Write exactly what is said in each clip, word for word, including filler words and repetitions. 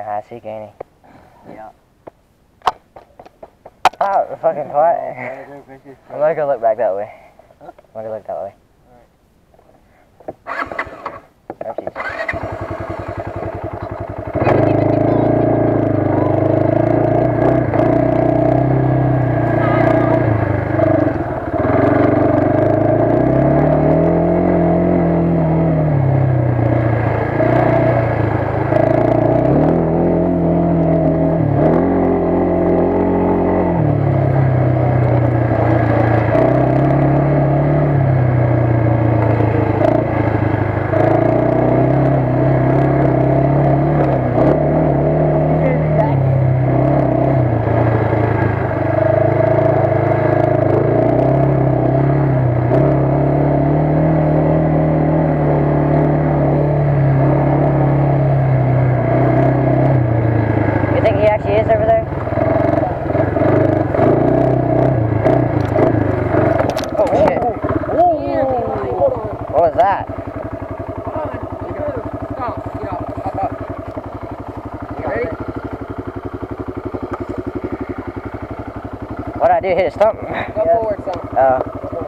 high seek, ain't he? Yeah. Oh, fucking quiet. I'm not gonna look back that way. I'm gonna look that way. Oh, jeez. He is over there? Oh shit. What was that? Stop. Get up. Up, up. You ready? What'd I do? Hit a stump? Go yeah. forward some. Oh.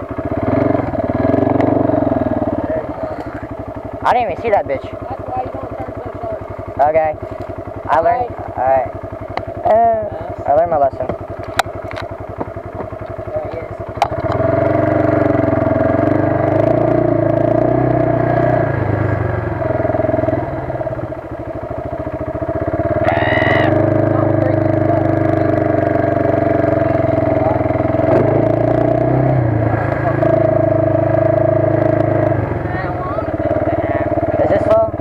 I didn't even see that bitch. That's why you don't turn so sharp. Okay. I learned. Alright. Uh, I learned my lesson. There he is. Is this slow?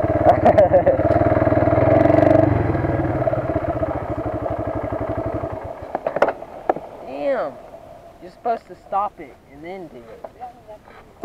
Damn. You're supposed to stop it and then do it.